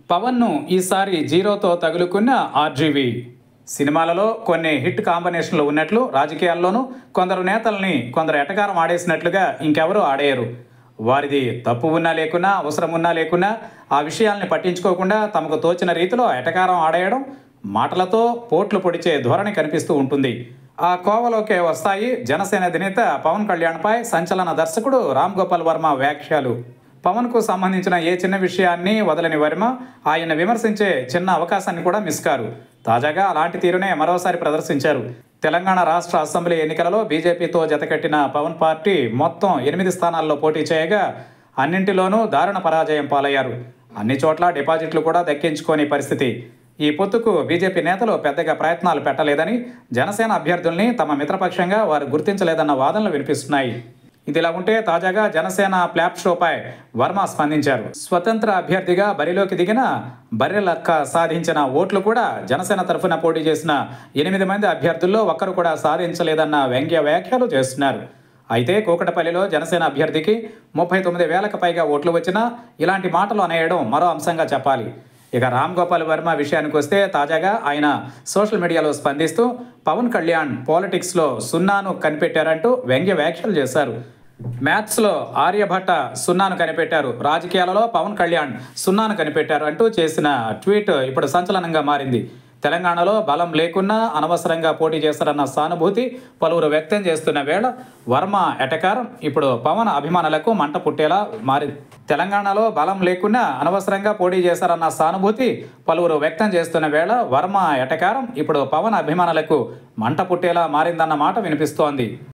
పవన్ను ఈసారి జీరోతో తగులుకున్న ఆర్జీవి. సినిమాలలో కొన్ని హిట్ కాంబినేషన్లు ఉన్నట్లు రాజకీయాల్లోనూ కొందరు నేతల్ని కొందరు ఎటకారం ఆడేసినట్లుగా ఇంకెవరూ ఆడేయరు. వారిది తప్పు ఉన్నా లేకున్నా, అవసరం ఉన్నా లేకున్నా ఆ విషయాల్ని పట్టించుకోకుండా తమకు తోచిన రీతిలో ఎటకారం ఆడేయడం, మాటలతో పోట్లు పొడిచే ధోరణి కనిపిస్తూ ఉంటుంది. ఆ కోవలోకే వస్తాయి జనసేన అధినేత పవన్ కళ్యాణ్పై సంచలన దర్శకుడు రామ్ గోపాల్ వర్మ వ్యాఖ్యలు. పవన్కు సంబంధించిన ఏ చిన్న విషయాన్ని వదలని వర్మ ఆయన విమర్శించే చిన్న అవకాశాన్ని కూడా మిస్ కారు. తాజాగా అలాంటి తీరునే మరోసారి ప్రదర్శించారు. తెలంగాణ రాష్ట్ర అసెంబ్లీ ఎన్నికలలో బీజేపీతో జతకట్టిన పవన్ పార్టీ మొత్తం 8 స్థానాల్లో పోటీ చేయగా అన్నింటిలోనూ దారుణ పరాజయం పాలయ్యారు. అన్ని చోట్ల డిపాజిట్లు కూడా దక్కించుకోని పరిస్థితి. ఈ పొత్తుకు బీజేపీ నేతలు పెద్దగా ప్రయత్నాలు పెట్టలేదని, జనసేన అభ్యర్థుల్ని తమ మిత్రపక్షంగా వారు గుర్తించలేదన్న వాదనలు వినిపిస్తున్నాయి. ఇదిలా ఉంటే తాజాగా జనసేన ఫ్లాప్ షోపై వర్మ స్పందించారు. స్వతంత్ర అభ్యర్థిగా బరిలోకి దిగిన బర్రెలక్క సాధించిన ఓట్లు కూడా జనసేన తరఫున పోటీ చేసిన 8 మంది అభ్యర్థుల్లో ఒక్కరు కూడా సాధించలేదన్న వ్యంగ్య వ్యాఖ్యలు చేస్తున్నారు. అయితే కూకటపల్లిలో జనసేన అభ్యర్థికి 39,000కు పైగా ఓట్లు వచ్చినా ఇలాంటి మాటలు అనేయడం మరో అంశంగా చెప్పాలి. ఇక రామ్ గోపాల్ వర్మ విషయానికి వస్తే తాజాగా ఆయన సోషల్ మీడియాలో స్పందిస్తూ పవన్ కళ్యాణ్ పాలిటిక్స్లో సున్నాను కనిపెట్టారంటూ వ్యంగ్య వ్యాఖ్యలు చేశారు. మ్యాథ్స్లో ఆర్యభట్ట సున్నాను కనిపెట్టారు, రాజకీయాలలో పవన్ కళ్యాణ్ సున్నాను కనిపెట్టారు అంటూ చేసిన ట్వీట్ ఇప్పుడు సంచలనంగా మారింది. తెలంగాణలో బలం లేకున్నా అనవసరంగా పోటీ చేస్తారన్న సానుభూతి పలువురు వ్యక్తం చేస్తున్న వేళ వర్మ ఎటకారం ఇప్పుడు పవన్ అభిమానులకు మంట పుట్టేలా మారింది. తెలంగాణలో బలం లేకున్నా అనవసరంగా పోటీ చేశారన్న సానుభూతి పలువురు వ్యక్తం చేస్తున్న వేళ వర్మ ఎటకారం ఇప్పుడు పవన్ అభిమానులకు మంట పుట్టేలా మారిందన్న మాట వినిపిస్తోంది.